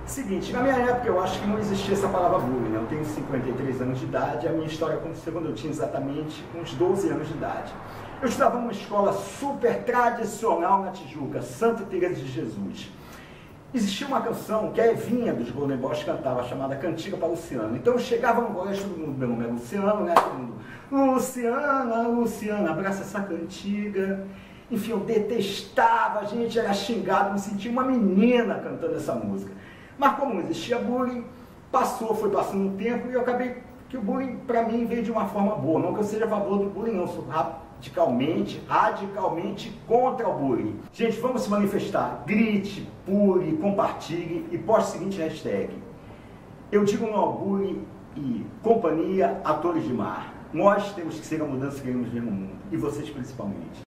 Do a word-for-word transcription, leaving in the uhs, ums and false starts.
Seguinte, na minha época eu acho que não existia essa palavra bullying, né? Eu tenho cinquenta e três anos de idade, a minha história aconteceu quando eu tinha exatamente uns doze anos de idade. Eu estudava numa escola super tradicional na Tijuca, Santa Teresa de Jesus. Existia uma canção que a Evinha dos Golden Boys cantava, chamada Cantiga para Luciano. Então eu chegava no colégio, todo mundo, meu nome é Luciano, né? Todo mundo, Luciana, Luciana, abraça essa cantiga. Enfim, eu detestava, a gente era xingado, me sentia uma menina cantando essa música. Mas como não existia bullying, passou, foi passando o tempo e eu acabei que o bullying para mim veio de uma forma boa. Não que eu seja a favor do bullying, não, eu sou radicalmente, radicalmente contra o bullying. Gente, vamos se manifestar, grite, pule, compartilhe e poste a seguinte hashtag: eu digo não ao bullying e companhia atores de mar. Nós temos que ser a mudança que queremos ver no mundo, e vocês principalmente.